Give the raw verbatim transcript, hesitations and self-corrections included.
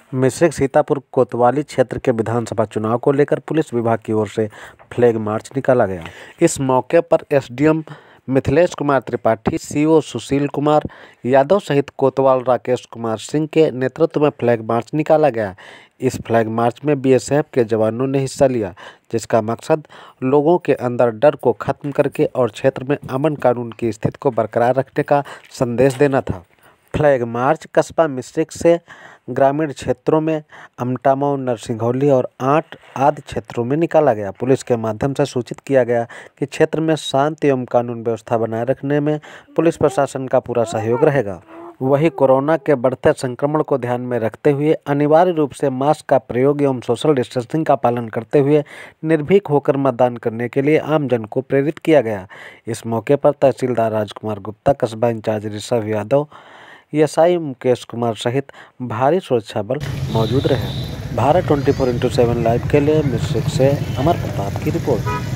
मिश्रिख सीतापुर कोतवाली क्षेत्र के विधानसभा चुनाव को लेकर पुलिस विभाग की ओर से फ्लैग मार्च निकाला गया। इस मौके पर एसडीएम मिथिलेश कुमार त्रिपाठी, सीओ सुशील कुमार यादव सहित कोतवाल राकेश कुमार सिंह के नेतृत्व में फ्लैग मार्च निकाला गया। इस फ्लैग मार्च में बीएसएफ के जवानों ने हिस्सा लिया, जिसका मकसद लोगों के अंदर डर को खत्म करके और क्षेत्र में अमन कानून की स्थिति को बरकरार रखने का संदेश देना था। फ्लैग मार्च कस्बा मिश्रिख से ग्रामीण क्षेत्रों में अमटामऊ, नरसिंघौली और आठ आदि क्षेत्रों में निकाला गया। पुलिस के माध्यम से सूचित किया गया कि क्षेत्र में शांति एवं कानून व्यवस्था बनाए रखने में पुलिस प्रशासन का पूरा सहयोग रहेगा। वहीं कोरोना के बढ़ते संक्रमण को ध्यान में रखते हुए अनिवार्य रूप से मास्क का प्रयोग एवं सोशल डिस्टेंसिंग का पालन करते हुए निर्भीक होकर मतदान करने के लिए आमजन को प्रेरित किया गया। इस मौके पर तहसीलदार राजकुमार गुप्ता, कस्बा इंचार्ज ऋषभ यादव, एएसआई मुकेश कुमार सहित भारी सुरक्षा बल मौजूद रहे। Bharat twenty four into seven live के लिए मिश्रिख से अमर प्रताप की रिपोर्ट।